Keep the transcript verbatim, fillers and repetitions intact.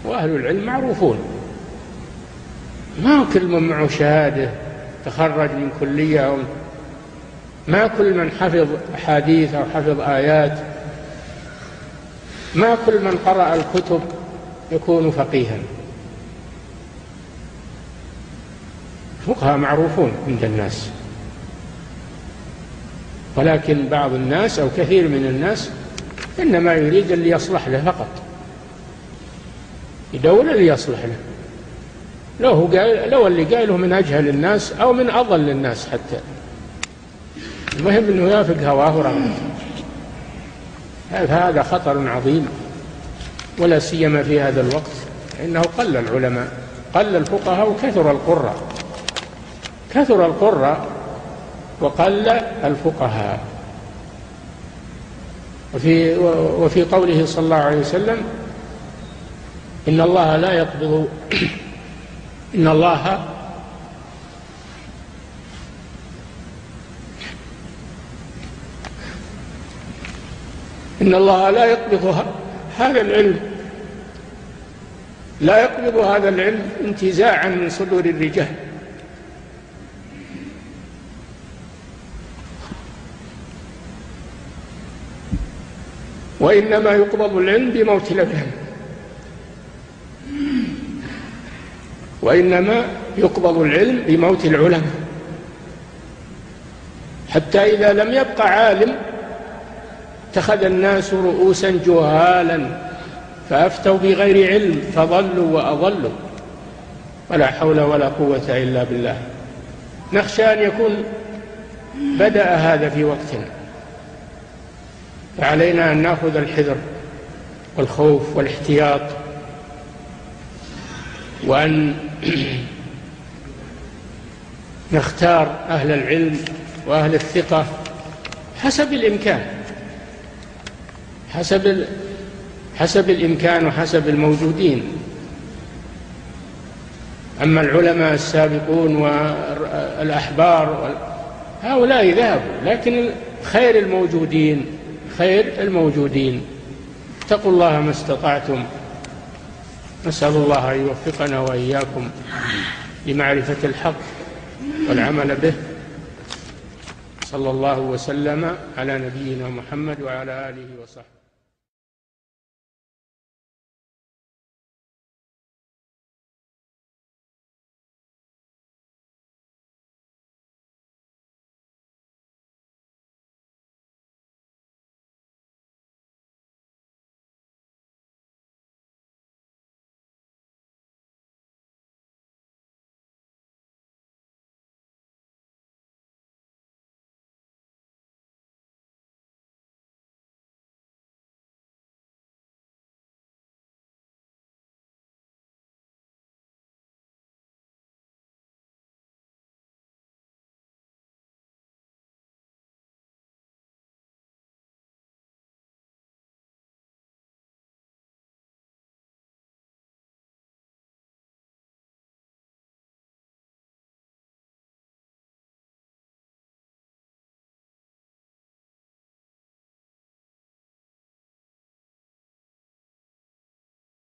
وأهل العلم معروفون، ما كل من معه شهادة تخرج من كلية، أو ما كل من حفظ أحاديث أو حفظ آيات، ما كل من قرأ الكتب يكون فقيها. فقهاء معروفون عند الناس، ولكن بعض الناس أو كثير من الناس إنما يريد اللي يصلح له فقط، يدور اللي يصلح له، لو, هو قال لو اللي قاله من أجهل الناس أو من أضل الناس حتى، المهم أنه يوافق هواه ورغبته. هذا خطر عظيم، ولا سيما في هذا الوقت، إنه قل العلماء، قل الفقهاء وكثر القراء، كثر القراء وقل الفقهاء. وفي, وفي قوله صلى الله عليه وسلم إن الله لا يقبض إن الله إن الله لا يقبض هذا العلم لا يقبض هذا العلم انتزاعا من صدور الرجال، وإنما يقبض العلم بموت الأبهام، وإنما يقبض العلم بموت العلماء، حتى إذا لم يبق عالم اتخذ الناس رؤوسا جهالا فأفتوا بغير علم فضلوا وأضلوا، ولا حول ولا قوة إلا بالله. نخشى أن يكون بدأ هذا في وقتنا، فعلينا أن نأخذ الحذر والخوف والاحتياط، وأن نختار أهل العلم وأهل الثقة حسب الإمكان، حسب حسب الإمكان وحسب الموجودين. أما العلماء السابقون والأحبار هؤلاء ذهبوا، لكن خير الموجودين خير الموجودين. اتقوا الله ما استطعتم، نسأل الله أن يوفقنا وإياكم لمعرفة الحق والعمل به. صلى الله وسلم على نبينا محمد وعلى آله وصحبه.